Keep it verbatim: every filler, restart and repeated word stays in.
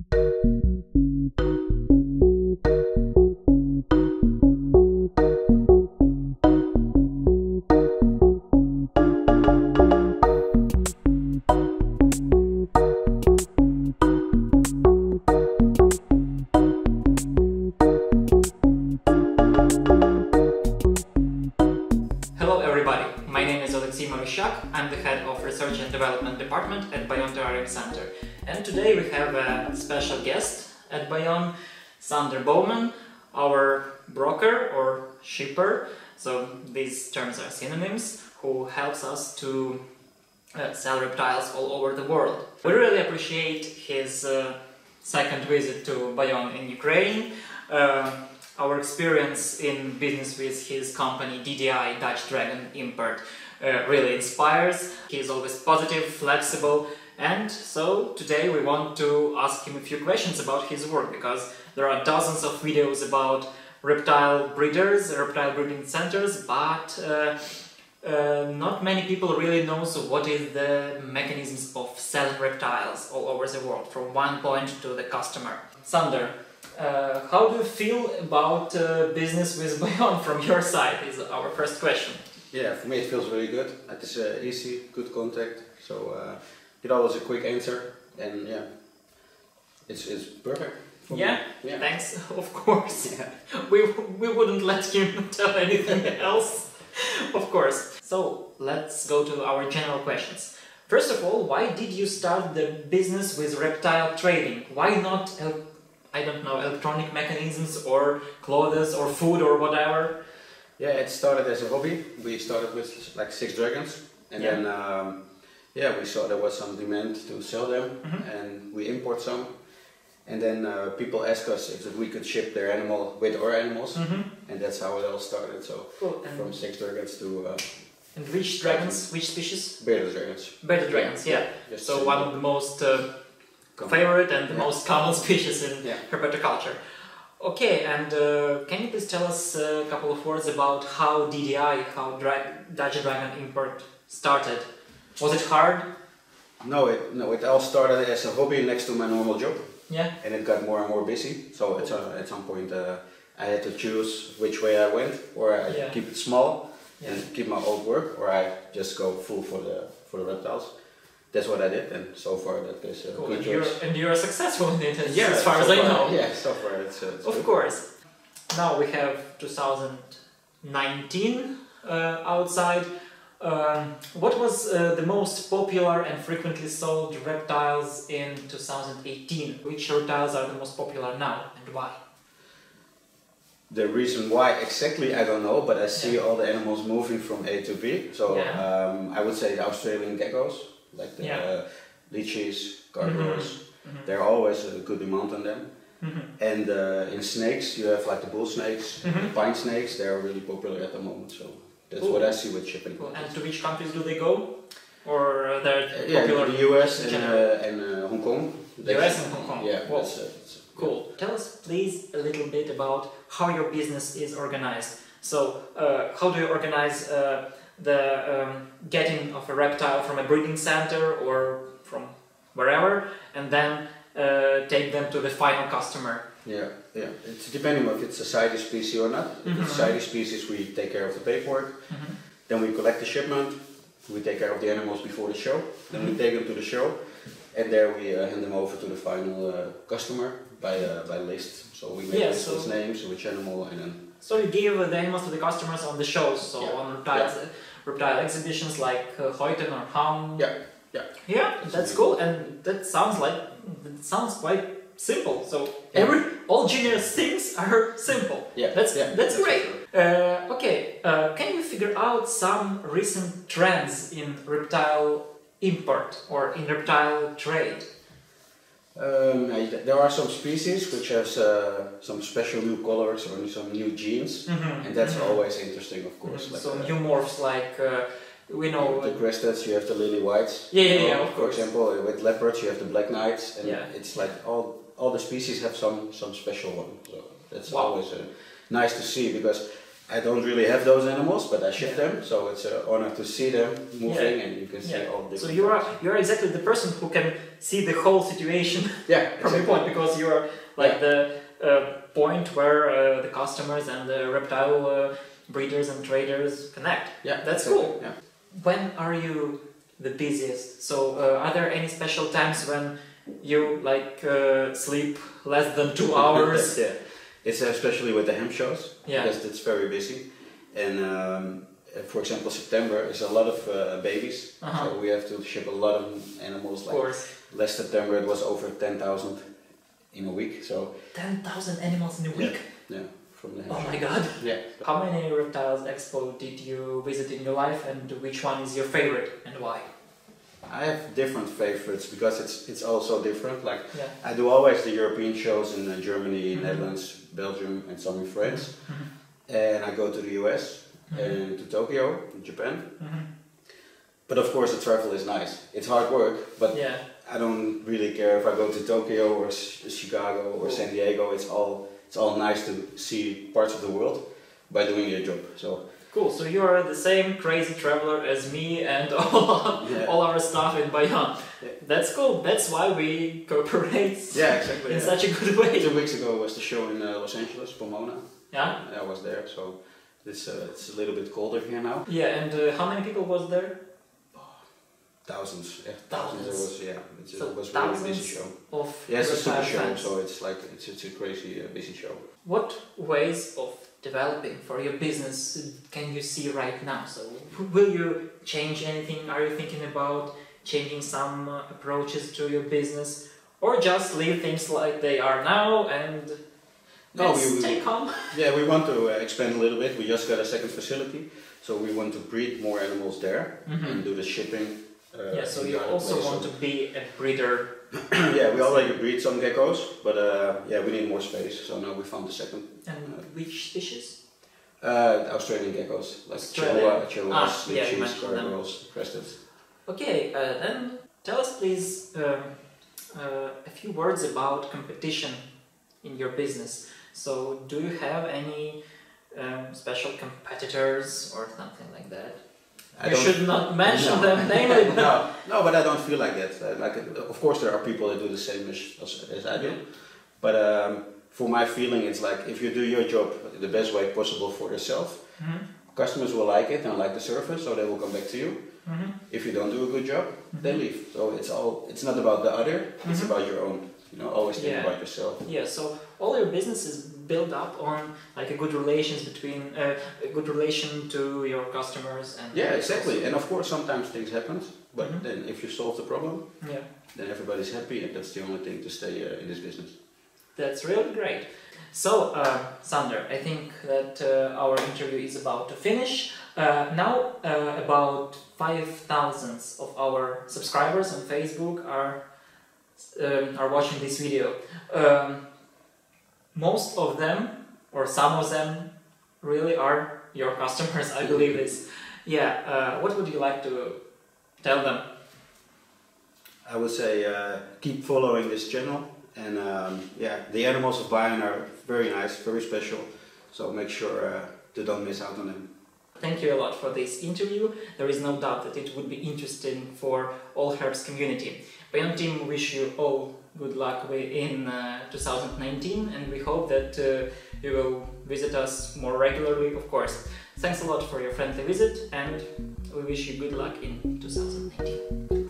Hello everybody, my name is Alexey Marusyak, I'm the head of Research and Development Department at Bayonne Terrarium Center. And today we have a special guest at Bayonne, Sander Bowman, our broker or shipper, so these terms are synonyms, who helps us to uh, sell reptiles all over the world. We really appreciate his uh, second visit to Bayonne in Ukraine. Uh, Our experience in business with his company D D I, Dutch Dragon Import, uh, really inspires. He is always positive, flexible, and so today we want to ask him a few questions about his work, because there are dozens of videos about reptile breeders, reptile breeding centers, but uh, uh, not many people really know so what is the mechanisms of selling reptiles all over the world, from one point to the customer. Sander, Uh, how do you feel about uh, business with Bayonne from your side, is our first question. Yeah, for me it feels really good. It's uh, easy, good contact, so uh, it always a quick answer, and yeah, it's, it's perfect. Yeah? yeah, thanks, of course. Yeah. We, we wouldn't let him tell anything else, of course. So, let's go to our general questions. First of all, why did you start the business with reptile trading? Why not I don't know, electronic mechanisms or clothes or food or whatever? Yeah, it started as a hobby. We started with like six dragons, and yeah. then um, yeah, we saw there was some demand to sell them, mm-hmm. and we import some. And then uh, people asked us if we could ship their animal with our animals, mm-hmm. and that's how it all started. So cool. From six dragons to. Uh, and which dragons? Which species? Bearded dragons. Bearded dragons, yeah. yeah. So one of the most. Uh, favorite and the yeah. most common species in yeah. herpetoculture. Okay, and uh, can you please tell us a couple of words about how D D I, how Dra Dutch Dragon Import started? Was it hard? No, it no, it all started as a hobby next to my normal job. Yeah. And it got more and more busy. So at some at some point uh, I had to choose which way I went, or I yeah. keep it small yeah. and keep my old work, or I just go full for the for the reptiles. That's what I did, and so far that is a cool. good and choice. You're, and you're successful in it, as, yeah, as far so as I far, know. Yeah, so far it's, uh, it's Of good. course. Now we have two thousand nineteen uh, outside. Um, what was uh, the most popular and frequently sold reptiles in two thousand eighteen? Which reptiles are the most popular now, and why? The reason why exactly I don't know, but I see yeah. all the animals moving from A to B. So yeah. um, I would say the Australian geckos. Like the yeah. uh, lychees, gargoyles, mm-hmm. mm-hmm. there are always a good demand on them. Mm-hmm. And uh, in snakes, you have like the bull snakes, mm-hmm. the pine snakes, they are really popular at the moment. So that's cool. what I see with shipping. Cool. And to which countries do they go? Or uh, they're uh, popular? Yeah, the U S and, uh, and uh, Hong Kong. The U S and Hong Kong? Yeah. Well, that's, uh, that's, cool. Yeah. Tell us please a little bit about how your business is organized. So, uh, how do you organize uh, the um, getting of a reptile from a breeding center or from wherever, and then uh, take them to the final customer? Yeah, yeah. It's depending if it's a CITES species or not. If mm-hmm. it's a CITES species, we take care of the paperwork. Mm-hmm. Then we collect the shipment. We take care of the animals before the show. Then mm-hmm. we take them to the show, and there we uh, hand them over to the final uh, customer by uh, by list. So we make yeah, list so with names, which animal, and then. So you give the animals to the customers on the shows, so yeah. on reptiles, yeah. reptile exhibitions like uh, Heuten or Hamm. Yeah, yeah. Yeah, that's cool, and that sounds like that sounds quite simple. So every all genius things are simple. Yeah, that's yeah, that's, that's great. Uh, okay, uh, can you figure out some recent trends in reptile import or in reptile trade? Um, there are some species which has uh, some special new colors or some new genes, mm-hmm. and that's mm-hmm. always interesting, of course. Mm-hmm. Like so uh, new morphs, like uh, we know the crested, you have the lily whites. Yeah, yeah, yeah. Of For course. example, with leopards, you have the black knights, and yeah. it's like all all the species have some some special one. So that's wow. always uh, nice to see, because I don't really have those animals, but I ship yeah. them, so it's an honor to see them moving, yeah. and you can see yeah. all the. So you are you are exactly the person who can see the whole situation. Yeah, from exactly. your point, because you are like yeah. the uh, point where uh, the customers and the reptile uh, breeders and traders connect. Yeah, that's exactly. cool. Yeah. When are you the busiest? So uh, are there any special times when you like uh, sleep less than two hours? Yeah. It's especially with the hemp shows, yeah. because it's very busy. And um, for example, September is a lot of uh, babies, uh-huh. so we have to ship a lot of animals. Like of course. Last September it was over ten thousand in a week. So ten thousand animals in a week? Yeah, yeah, from the hemp Oh show. my god! Yeah. How many reptiles expo did you visit in your life, and which one is your favorite and why? I have different favorites because it's it's also different. Like yeah. I do always the European shows in uh, Germany, mm-hmm. Netherlands, Belgium, and some in France. Mm-hmm. And I go to the U S mm-hmm. and to Tokyo, Japan. Mm-hmm. But of course, the travel is nice. It's hard work, but yeah. I don't really care if I go to Tokyo or Chicago or San Diego. It's all it's all nice to see parts of the world by doing your job. So. Cool, so you are the same crazy traveler as me and all, yeah. all our staff in Bayonne. Yeah. That's cool, that's why we cooperate yeah, exactly, in yeah. such a good way. Two weeks ago was the show in uh, Los Angeles, Pomona. Yeah? I was there, so it's, uh, it's a little bit colder here now. Yeah, and uh, how many people was there? Oh, thousands, yeah. Thousands? It was, yeah, it's, so it was really a busy show. Of yeah, it's a super show, fans. so it's like, it's, it's a crazy uh, busy show. What ways of developing for your business can you see right now? So will you change anything? Are you thinking about changing some uh, approaches to your business, or just leave things like they are now and no, let's we, we, take home? Yeah, we want to uh, expand a little bit. We just got a second facility, so we want to breed more animals there mm-hmm. and do the shipping. Uh, yeah, so you also place. want to be a breeder. Yeah, we already breed some geckos, but uh, yeah, we need more space, so now we found the second. And uh, which species? Uh, Australian geckos, like Chihuahua, Chihuahuas, ah, yeah, Litchis, Gargoyles, Crested. Okay, uh, then tell us please um, uh, a few words about competition in your business. So, do you have any um, special competitors or something like that? I you should not mention no. them namely. no, no, but I don't feel like that. Uh, like, of course, there are people that do the same as, as, as I do. But um, for my feeling, it's like if you do your job the best way possible for yourself, mm-hmm. customers will like it and like the service, so they will come back to you. Mm-hmm. If you don't do a good job, mm-hmm. they leave. So it's all. It's not about the other. Mm-hmm. It's about your own. You know, always think yeah. about yourself. Yeah. So all your business is built up on like a good relations between uh, a good relation to your customers and. Yeah, exactly. And of course, sometimes things happen, but mm-hmm. then if you solve the problem, yeah, then everybody's happy, and that's the only thing to stay uh, in this business. That's really great. So, uh, Sander, I think that uh, our interview is about to finish. Uh, now, uh, about five thousand of our subscribers on Facebook are um, are watching this video. Um, most of them, or some of them, really are your customers. I believe this. Yeah. Uh, what would you like to tell them? I would say uh, keep following this channel. And um, yeah, the animals of Bayonne are very nice, very special. So make sure uh, to don't miss out on them. Thank you a lot for this interview. There is no doubt that it would be interesting for all Herbst community. Bayonne team wish you all good luck in uh, two thousand nineteen, and we hope that uh, you will visit us more regularly, of course. Thanks a lot for your friendly visit, and we wish you good luck in two thousand nineteen.